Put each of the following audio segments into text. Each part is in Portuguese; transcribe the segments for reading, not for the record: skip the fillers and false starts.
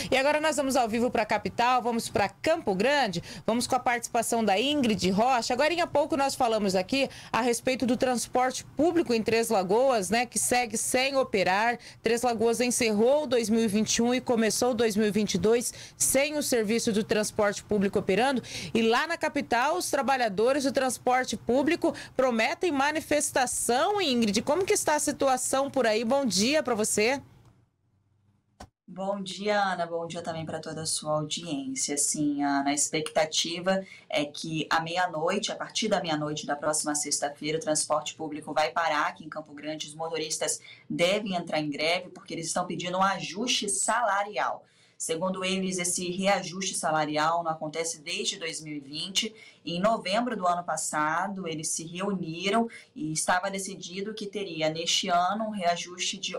E agora nós vamos ao vivo para a capital, vamos para Campo Grande, vamos com a participação da Ingrid Rocha. Agora, há pouco nós falamos aqui a respeito do transporte público em Três Lagoas, né, que segue sem operar. Três Lagoas encerrou 2021 e começou 2022 sem o serviço do transporte público operando. E lá na capital, os trabalhadores do transporte público prometem manifestação. Ingrid, como que está a situação por aí? Bom dia para você. Bom dia, Ana. Bom dia também para toda a sua audiência. Sim, Ana, a expectativa é que à meia-noite, a partir da meia-noite da próxima sexta-feira, o transporte público vai parar aqui em Campo Grande. Os motoristas devem entrar em greve porque eles estão pedindo um ajuste salarial. Segundo eles, esse reajuste salarial não acontece desde 2020. Em novembro do ano passado, eles se reuniram e estava decidido que teria, neste ano, um reajuste de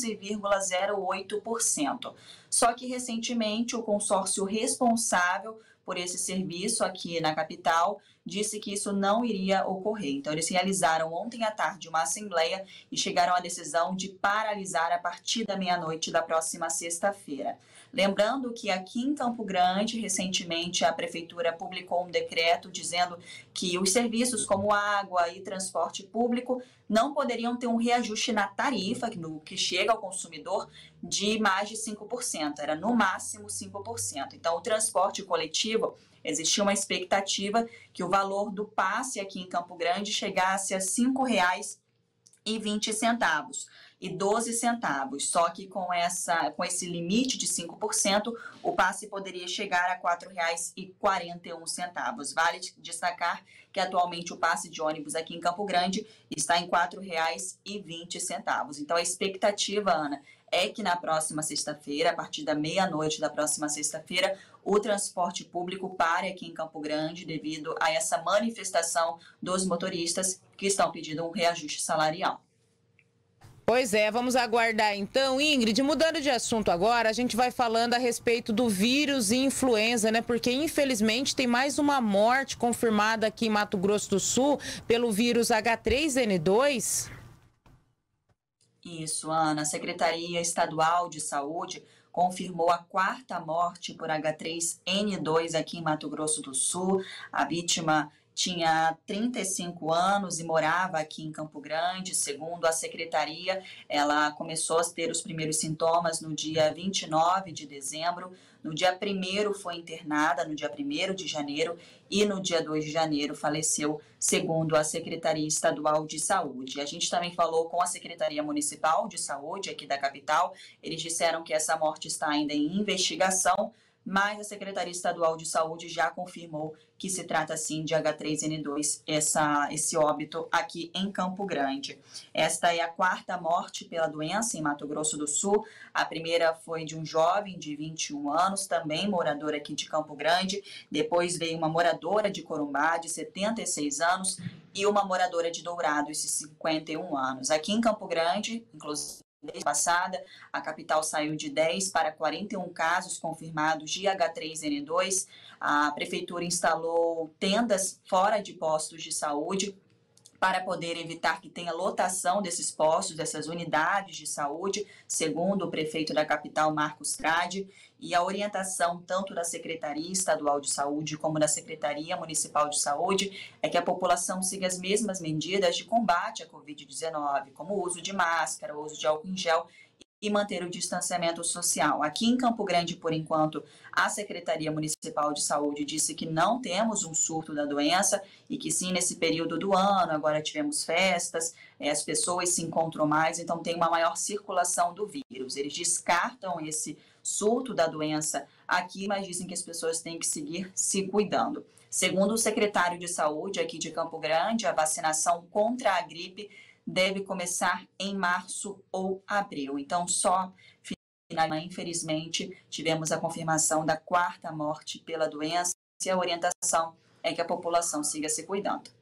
11,08%. Só que, recentemente, o consórcio responsável por esse serviço aqui na capital disse que isso não iria ocorrer. Então, eles realizaram ontem à tarde uma assembleia e chegaram à decisão de paralisar a partir da meia-noite da próxima sexta-feira. Lembrando que aqui em Campo Grande, recentemente, a Prefeitura publicou um decreto dizendo que os serviços como água e transporte público não poderiam ter um reajuste na tarifa, que chega ao consumidor, de mais de 5%, era no máximo 5%. Então, o transporte coletivo, existia uma expectativa que o valor do passe aqui em Campo Grande chegasse a R$ 5,20 e 12 centavos. Só que com esse limite de 5%, o passe poderia chegar a R$ 4,41. Vale destacar que atualmente o passe de ônibus aqui em Campo Grande está em R$ 4,20. Então a expectativa, Ana, é que na próxima sexta-feira, a partir da meia-noite da próxima sexta-feira, o transporte público pare aqui em Campo Grande devido a essa manifestação dos motoristas que estão pedindo um reajuste salarial. Pois é, vamos aguardar então. Ingrid, mudando de assunto agora, a gente vai falando a respeito do vírus e influenza, né? Porque infelizmente tem mais uma morte confirmada aqui em Mato Grosso do Sul pelo vírus H3N2. Isso, Ana. A Secretaria Estadual de Saúde confirmou a quarta morte por H3N2 aqui em Mato Grosso do Sul. A vítima tinha 35 anos e morava aqui em Campo Grande. Segundo a secretaria, ela começou a ter os primeiros sintomas no dia 29 de dezembro. No dia 1º foi internada, no dia 1º de janeiro, e no dia 2 de janeiro faleceu, segundo a Secretaria Estadual de Saúde. A gente também falou com a Secretaria Municipal de Saúde aqui da capital. Eles disseram que essa morte está ainda em investigação, mas a Secretaria Estadual de Saúde já confirmou que se trata, sim, de H3N2, esse óbito aqui em Campo Grande. Esta é a quarta morte pela doença em Mato Grosso do Sul. A primeira foi de um jovem de 21 anos, também morador aqui de Campo Grande. Depois veio uma moradora de Corumbá, de 76 anos, e uma moradora de Dourados, de 51 anos. Aqui em Campo Grande, inclusive, mês passada, a capital saiu de 10 para 41 casos confirmados de H3N2. A prefeitura instalou tendas fora de postos de saúde para poder evitar que tenha lotação desses postos, dessas unidades de saúde, segundo o prefeito da capital, Marcos Trade. E a orientação tanto da Secretaria Estadual de Saúde como da Secretaria Municipal de Saúde é que a população siga as mesmas medidas de combate à Covid-19, como o uso de máscara, o uso de álcool em gel e manter o distanciamento social. Aqui em Campo Grande, por enquanto, a Secretaria Municipal de Saúde disse que não temos um surto da doença e que sim, nesse período do ano, agora tivemos festas, as pessoas se encontram mais, então tem uma maior circulação do vírus. Eles descartam esse surto da doença aqui, mas dizem que as pessoas têm que seguir se cuidando. Segundo o secretário de Saúde aqui de Campo Grande, a vacinação contra a gripe deve começar em março ou abril. Então, infelizmente, tivemos a confirmação da quarta morte pela doença e a orientação é que a população siga se cuidando.